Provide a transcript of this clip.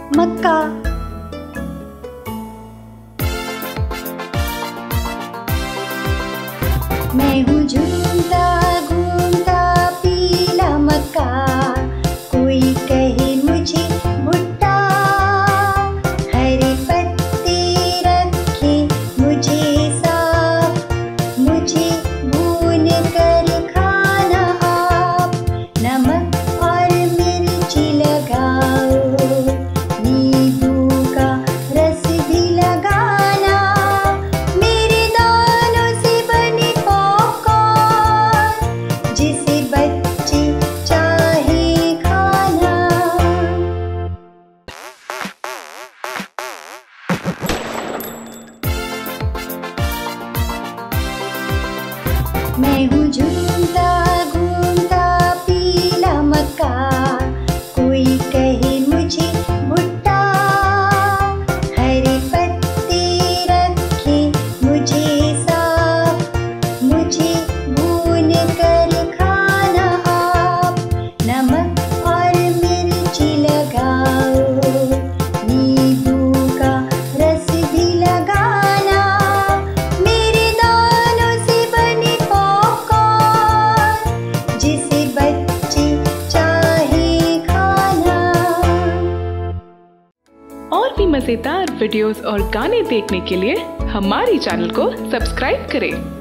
मक्का। मैं हूँ झूमता घूमता पीला मक्का, कोई कहे मुझे भुट्टा। हरे पत्ते रखे मुझे साफ, मुझे भून कर खाना आप। नमक और मिर्ची लगाओ, नींबू का रस भी लगाना। मेरे दानों से बने पॉपकॉर्न, जिसे बच्चे चाहे खाना। मैं हूँ झूमता घूमता पीला मक्का, कोई कहे मुझे भुट्टा। हरे पत्ते रखे मुझे साफ, मुझे भून कर खाना आप। नमक और मिर्ची लगाओ, नींबू का रस भी लगाना। मेरे दानों से बने पॉपकॉर्न, जिसे बच्चे चाहे खाना। और भी मजेदार वीडियोस और गाने देखने के लिए हमारे चैनल को सब्सक्राइब करें।